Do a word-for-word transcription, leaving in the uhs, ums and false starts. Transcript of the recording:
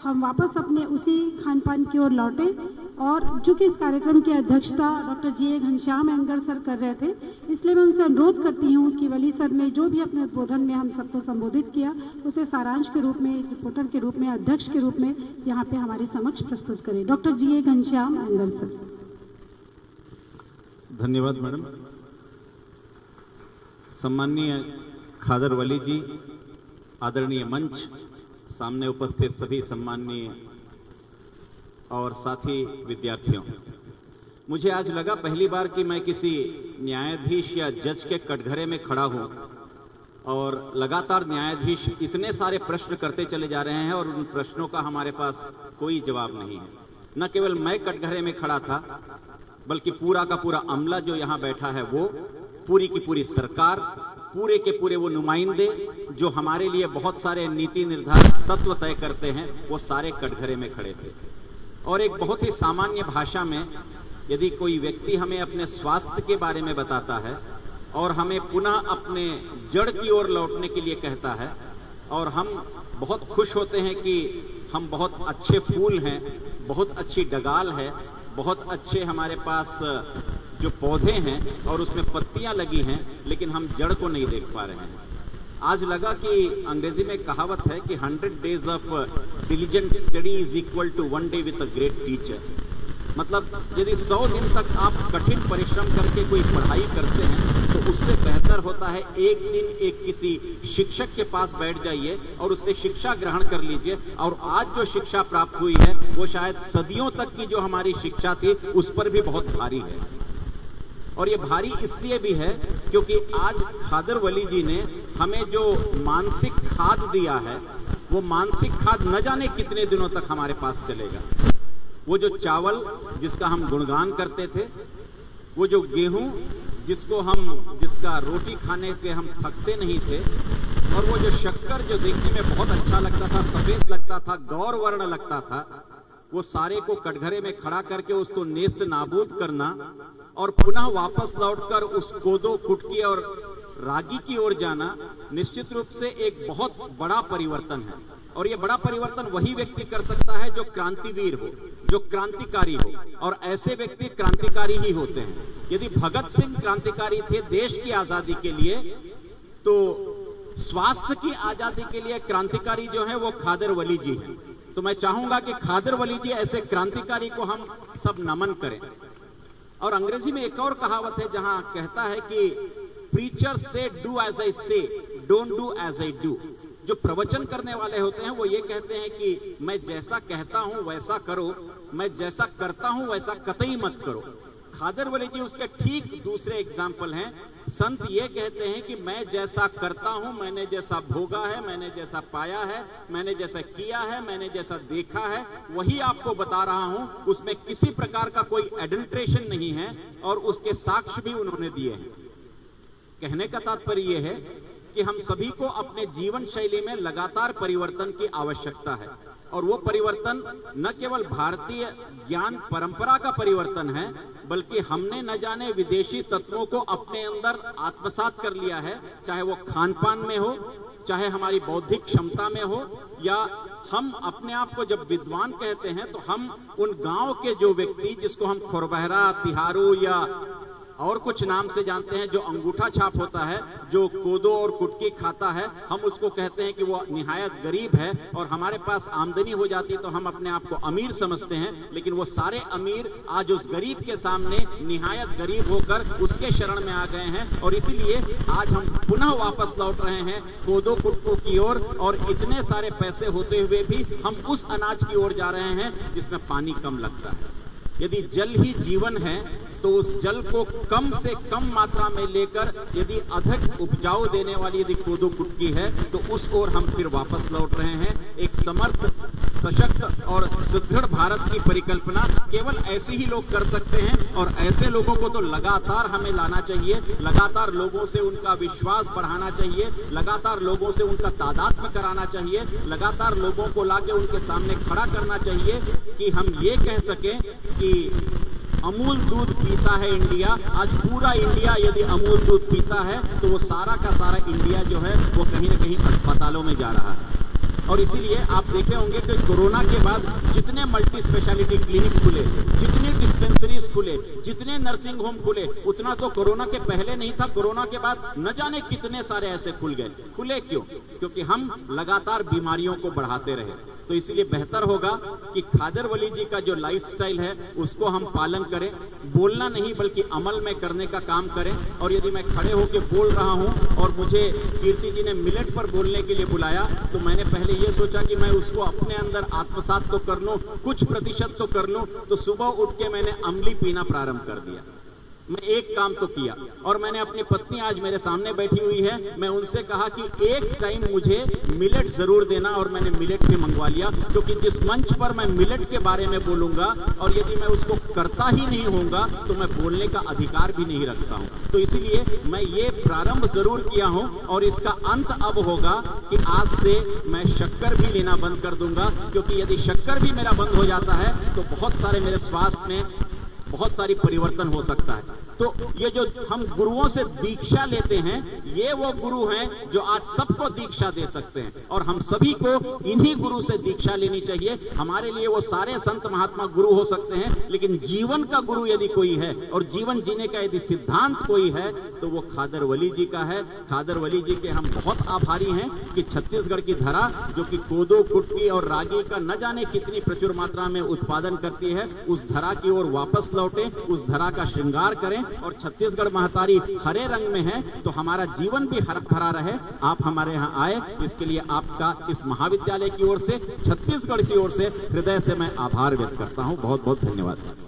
हम वापस अपने उसी खान पान की ओर लौटे। और चूंकि इस कार्यक्रम की अध्यक्षता डॉक्टर जी ए घनश्याम एंगर सर कर रहे थे, इसलिए मैं उनसे अनुरोध करती हूँ कि वली सर ने जो भी अपने उद्बोधन में हम सबको संबोधित किया उसे सारांश के रूप में, रिपोर्टर के रूप में, अध्यक्ष के रूप में यहाँ पे हमारे समक्ष प्रस्तुत करें। डॉक्टर जी ए घनश्याम एंगर सर। धन्यवाद मैडम। सम्माननीय खादर वली जी, आदरणीय मंच, सामने उपस्थित सभी सम्माननीय और साथी विद्यार्थियों, मुझे आज लगा पहली बार कि मैं किसी न्यायाधीश या जज के कटघरे में खड़ा हूं और लगातार न्यायाधीश इतने सारे प्रश्न करते चले जा रहे हैं और उन प्रश्नों का हमारे पास कोई जवाब नहीं है। न केवल मैं कटघरे में खड़ा था, बल्कि पूरा का पूरा अमला जो यहां बैठा है, वो पूरी की पूरी सरकार, पूरे के पूरे वो नुमाइंदे जो हमारे लिए बहुत सारे नीति निर्धारक तत्व तय करते हैं, वो सारे कटघरे में खड़े थे। और एक बहुत ही सामान्य भाषा में यदि कोई व्यक्ति हमें अपने स्वास्थ्य के बारे में बताता है और हमें पुनः अपने जड़ की ओर लौटने के लिए कहता है, और हम बहुत खुश होते हैं कि हम बहुत अच्छे फूल हैं, बहुत अच्छी डगाल है, बहुत अच्छे हमारे पास जो पौधे हैं और उसमें पत्तियां लगी हैं, लेकिन हम जड़ को नहीं देख पा रहे हैं। आज लगा कि अंग्रेजी में कहावत है कि hundred days of diligent study is equal to one day with a great teacher. मतलब यदि सौ दिन तक आप कठिन परिश्रम करके कोई पढ़ाई करते हैं तो उससे बेहतर होता है एक दिन एक किसी शिक्षक के पास बैठ जाइए और उससे शिक्षा ग्रहण कर लीजिए। और आज जो शिक्षा प्राप्त हुई है वो शायद सदियों तक की जो हमारी शिक्षा थी उस पर भी बहुत भारी है। और ये भारी इसलिए भी है क्योंकि आज खादर वली जी ने हमें जो मानसिक खाद दिया है, वो मानसिक खाद न जाने कितने दिनों तक हमारे पास चलेगा। वो जो चावल जिसका हम गुणगान करते थे, वो जो गेहूं जिसको हम जिसका रोटी खाने के हम थकते नहीं थे, और वो जो शक्कर जो देखने में बहुत अच्छा लगता था, सफेद लगता था, गौर वर्ण लगता था, वो सारे को कटघरे में खड़ा करके उसको नेस्त नाबूद करना और पुनः वापस लौटकर उस कोदो, कुटकी और रागी की ओर जाना निश्चित रूप से एक बहुत बड़ा परिवर्तन है। और ये बड़ा परिवर्तन वही व्यक्ति कर सकता है जो क्रांतिवीर हो, जो क्रांतिकारी हो, और ऐसे व्यक्ति क्रांतिकारी ही होते हैं। यदि भगत सिंह क्रांतिकारी थे देश की आजादी के लिए, तो स्वास्थ्य की आजादी के लिए क्रांतिकारी जो है वो खादर वली जी हैं। तो मैं चाहूंगा कि खादर वली जी ऐसे क्रांतिकारी को हम सब नमन करें। और अंग्रेजी में एक और कहावत है जहां कहता है कि प्रीचर से do as I say, don't do as I do. जो प्रवचन करने वाले होते हैं वो ये कहते हैं कि मैं जैसा कहता हूं वैसा करो, मैं जैसा करता हूं वैसा कतई मत करो। खादर वली जी उसके ठीक दूसरे एग्जाम्पल हैं। संत ये कहते हैं कि मैं जैसा करता हूं, मैंने जैसा भोगा है, मैंने जैसा पाया है, मैंने जैसा किया है, मैंने जैसा देखा है, वही आपको बता रहा हूं। उसमें किसी प्रकार का कोई एडल्ट्रेशन नहीं है और उसके साक्ष्य भी उन्होंने दिए हैं। कहने का तात्पर्य यह है कि हम सभी को अपने जीवन शैली में लगातार परिवर्तन की आवश्यकता है। और वो परिवर्तन न केवल भारतीय ज्ञान परंपरा का परिवर्तन है, बल्कि हमने न जाने विदेशी तत्वों को अपने अंदर आत्मसात कर लिया है, चाहे वो खान पान में हो, चाहे हमारी बौद्धिक क्षमता में हो, या हम अपने आप को जब विद्वान कहते हैं तो हम उन गांव के जो व्यक्ति जिसको हम खुरबहरा, तिहारू या और कुछ नाम से जानते हैं, जो अंगूठा छाप होता है, जो कोदो और कुटकी खाता है, हम उसको कहते हैं कि वो निहायत गरीब है। और हमारे पास आमदनी हो जाती तो हम अपने आप को अमीर समझते हैं, लेकिन वो सारे अमीर आज उस गरीब के सामने निहायत गरीब होकर उसके शरण में आ गए हैं। और इसीलिए आज हम पुनः वापस लौट रहे हैं कोदो कुटको की ओर, और इतने सारे पैसे होते हुए भी हम उस अनाज की ओर जा रहे हैं जिसमें पानी कम लगता है। यदि जल ही जीवन है तो उस जल को कम से कम मात्रा में लेकर यदि अधिक उपजाऊ देने वाली यदि कोदो कुटकी है तो उस ओर हम फिर वापस लौट रहे हैं। एक समर्थ, सशक्त और सुदृढ़ भारत की परिकल्पना केवल ऐसे ही लोग कर सकते हैं, और ऐसे लोगों को तो लगातार हमें लाना चाहिए, लगातार लोगों से उनका विश्वास बढ़ाना चाहिए, लगातार लोगों से उनका तादात्म्य कराना चाहिए, लगातार लोगों को लाके उनके सामने खड़ा करना चाहिए कि हम ये कह सकें कि अमूल दूध पीता है इंडिया। आज पूरा इंडिया यदि अमूल दूध पीता है तो वो सारा का सारा इंडिया जो है वो कहीं ना कहीं अस्पतालों में जा रहा है। और इसीलिए आप देखे होंगे कि कोरोना के बाद जितने मल्टी स्पेशलिटी क्लिनिक खुले, जितनी डिस्पेंसरीज खुले, जितने नर्सिंग होम खुले, उतना तो कोरोना के पहले नहीं था। कोरोना के बाद न जाने कितने सारे ऐसे खुल गए। खुले क्यों? क्योंकि हम लगातार बीमारियों को बढ़ाते रहे। तो इसीलिए बेहतर होगा कि खादरवली जी का जो लाइफस्टाइल है उसको हम पालन करें, बोलना नहीं बल्कि अमल में करने का काम करें। और यदि मैं खड़े होकर बोल रहा हूं और मुझे कीर्ति जी ने मिलेट पर बोलने के लिए बुलाया, तो मैंने पहले यह सोचा कि मैं उसको अपने अंदर आत्मसात तो कर लूं, कुछ प्रतिशत तो कर लूं। तो सुबह उठ के मैंने अमली पीना प्रारंभ कर दिया। मैं एक काम तो किया, और मैंने अपनी पत्नी आज मेरे सामने बैठी हुई है, मैं उनसे कहा कि एक टाइम मुझे मिलेट जरूर देना, और मैंने मिलेट भी मंगवा लिया। क्योंकि जिस मंच पर मैं मिलेट के बारे में बोलूंगा और यदि मैं उसको करता ही नहीं होऊंगा तो मैं बोलने का अधिकार भी नहीं रखता हूं। तो इसीलिए मैं ये प्रारंभ जरूर किया हूं, और इसका अंत अब होगा कि आज से मैं शक्कर भी लेना बंद कर दूंगा। क्योंकि यदि शक्कर भी मेरा बंद हो जाता है तो बहुत सारे मेरे स्वास्थ्य में बहुत सारी परिवर्तन हो सकता है। तो ये जो हम गुरुओं से दीक्षा लेते हैं, ये वो गुरु हैं जो आज सबको दीक्षा दे सकते हैं, और हम सभी को इन्हीं गुरु से दीक्षा लेनी चाहिए। हमारे लिए वो सारे संत महात्मा गुरु हो सकते हैं, लेकिन जीवन का गुरु यदि कोई है और जीवन जीने का यदि सिद्धांत कोई है तो वो खादरवली जी का है। खादरवली जी के हम बहुत आभारी हैं कि छत्तीसगढ़ की धरा, जो कि कोदो, कुटकी और रागी का न जाने कितनी प्रचुर मात्रा में उत्पादन करती है, उस धरा की ओर वापस लौटे, उस धरा का श्रृंगार करें। और छत्तीसगढ़ महतारी हरे रंग में है तो हमारा जीवन भी हरा भरा रहे। आप हमारे यहाँ आए, इसके लिए आपका इस महाविद्यालय की ओर से, छत्तीसगढ़ की ओर से हृदय से मैं आभार व्यक्त करता हूँ। बहुत बहुत धन्यवाद।